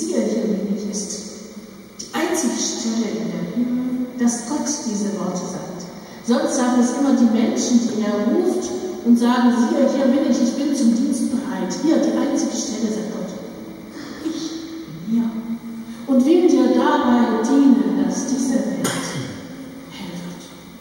siehe, hier bin ich, ist die einzige Stelle in der Bibel, dass Gott diese Worte sagt. Sonst sagen es immer die Menschen, die er ruft und sagen, siehe, hier bin ich bin zum Dienst bereit. Hier, die einzige Stelle, sagt Gott. Ich bin hier und will dir dabei dienen, dass diese Welt hell wird.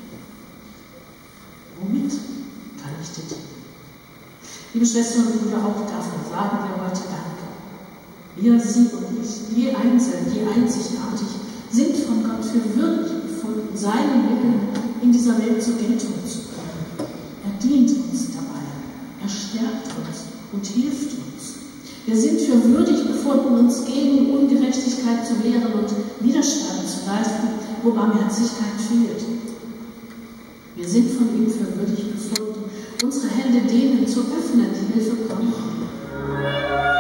Womit kann ich dir dienen? Liebe Schwestern und Brüder, auch dafür sagen wir heute Danke. Wir, Sie und ich, je einzeln, je einzigartig, sind von Gott für würdig befunden, seinen Willen in dieser Welt zur Geltung zu bringen. Er dient uns dabei, er stärkt uns und hilft uns. Wir sind für würdig befunden, uns gegen Ungerechtigkeit zu wehren und Widerstand zu leisten, wo Barmherzigkeit fehlt. Wir sind von ihm für würdig befunden, unsere Hände denen zu öffnen, die Hilfe brauchen.